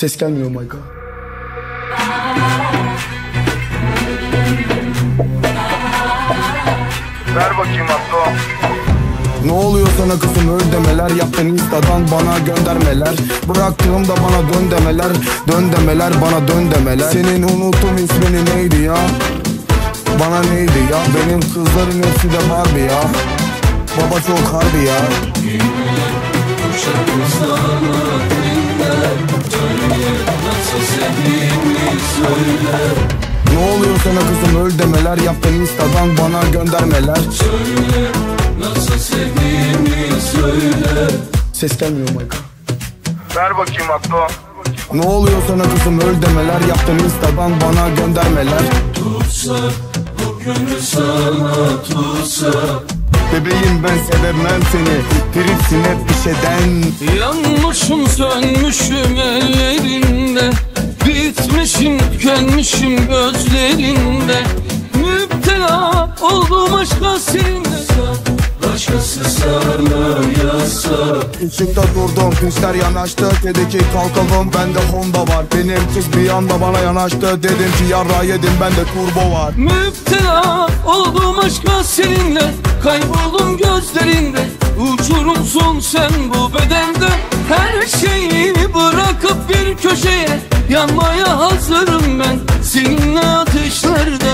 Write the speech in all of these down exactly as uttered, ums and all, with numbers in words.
Ses gelmiyor my god. Ver bakayım Abdo. Ne oluyor sana kızım, öl demeler, yaptın instadan bana göndermeler. Bıraktığımda bana dön demeler, dön demeler, bana dön demeler. Senin unuttum ismini neydi ya? Bana neydi ya? Benim kızların hepsi de Barbie ya. Baba çok harbi ya. Ne oluyor sana kızım, öl demeler, yaptın instadan bana göndermeler. Söyle, nasıl sevdiğimi söyle. Ses gelmiyor my god. Ver bakayım Abdo. Ne oluyor sana kızım, öl demeler, yaptın instadan bana göndermeler. Tutsa, bu gönül sana tutsa. Bebeğim ben sevemem seni, tripsin hep bir şeyden. Yanmışım sönmüşüm ellerinde, bitmişim tükenmişim gözlerinde. Müptela oldum aşka seninle. Başkası sarmıyor yasa. Işıkta durdum, pistler yanaştı, dedi ki kalkalım, bende Honda var. Benim kız bir anda bana yanaştı, dedim ki yarra yedim, bende turbo var. Müptela oldum aşka seninle, kayboldum gözlerinde. Uçurumsun sen bu bedende, her şeyi bırakıp bir köşeye. Yanmaya hazırım ben seninle ateşlerde.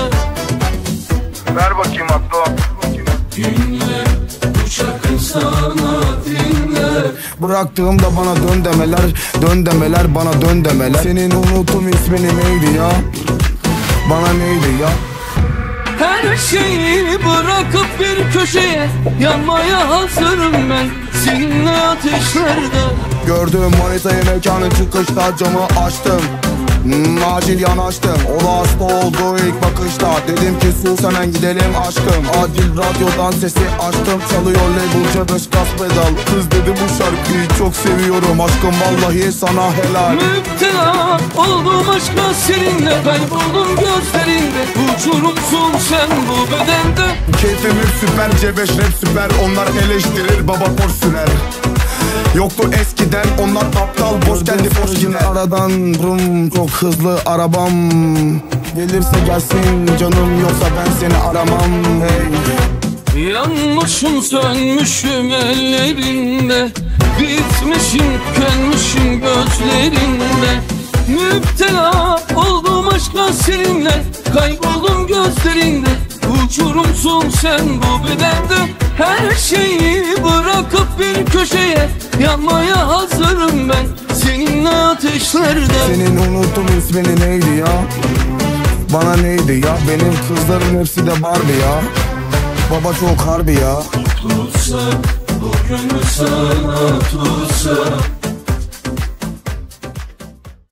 Ver bakayım Abdo. Dinle, bu şarkı sana dinle. Bıraktığımda bana dön demeler, dön demeler, bana dön demeler. Senin unuttum ismini neydi ya? Bana neydi ya? Her şeyi bırakıp bir köşeye, yanmaya hazırım ben seninle ateşlerde. Gördüm manitayı mekanın çıkışta, camı açtım, hmm, acil yanaştım. O da hasta oldu ilk bakışta, dedim ki sus hemen gidelim aşkım. Acil radyodan sesi açtım, çalıyor labelce beş gaz pedal. Kız dedi bu şarkıyı çok seviyorum, aşkım vallahi sana helal. Müptela oldum aşka seninle, kayboldum gözlerinde. Uçurumsun sen bu bedende. Keyfim hep süper, C beş rap süper, onlar eleştirir, baba porsüler. Yoktu eskiden, onlar aptal, boş geldi boş gider. Aradan brum, çok hızlı arabam. Gelirse gelsin canım, yoksa ben seni aramam. Hey. Yanmışım sönmüşüm ellerinde, bitmişim tükenmişim gözlerinde. Müptela oldum aşka seninle, kayboldum gözlerinde. Uçurumsun sen bu bedende, her şeyi bırakıp bir köşeye. Yanmaya hazırım ben seninle ateşlerde. Senin unuttum ismini neydi ya? Bana neydi ya? Benim kızların hepsi de Barbie ya. Baba çok harbi ya. Tutsa, bu gönül sana tutsa.